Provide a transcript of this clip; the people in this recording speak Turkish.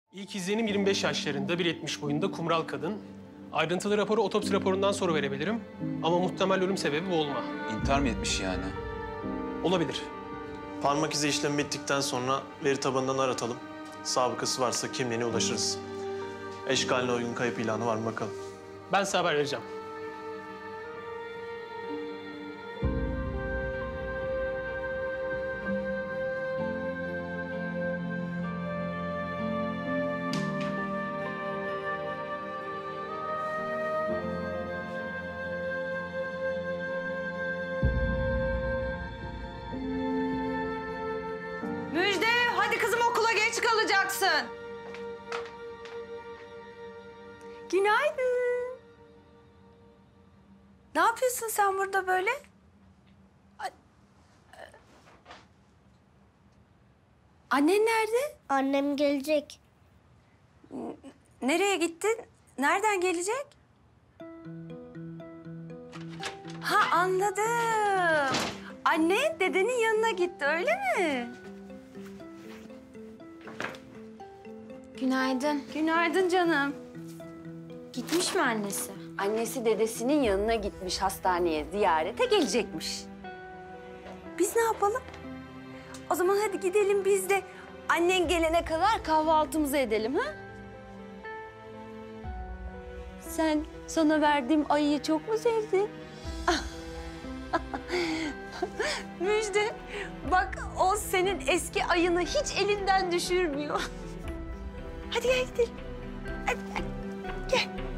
İlk izlenim 25 yaşlarında, 1.70 boyunda kumral kadın. Ayrıntılı raporu otopsi raporundan sonra verebilirim. Ama muhtemel ölüm sebebi boğulma. İntihar mı etmiş yani? Olabilir. Parmak izi işlemi bittikten sonra veri tabanından aratalım. Sabıkası varsa kimliğine ulaşırız. Eşkaline uygun kayıp ilanı var mı bakalım. Ben size haber vereceğim. Müjde, hadi kızım okula geç kalacaksın. Günaydın. Ne yapıyorsun sen burada böyle? Annen nerede? Annem gelecek. Nereye gittin? Nereden gelecek? Ha, anladım. Anne dedenin yanına gitti, öyle mi? Günaydın. Günaydın canım. Gitmiş mi annesi? Annesi dedesinin yanına gitmiş, hastaneye ziyarete gelecekmiş. Biz ne yapalım? O zaman hadi gidelim biz de annen gelene kadar kahvaltımızı edelim, ha? Sen sana verdiğim ayıyı çok mu sevdin? Müjde, bak o senin eski ayını hiç elinden düşürmüyor. Hadi gel gidelim. Hadi gel. Gel.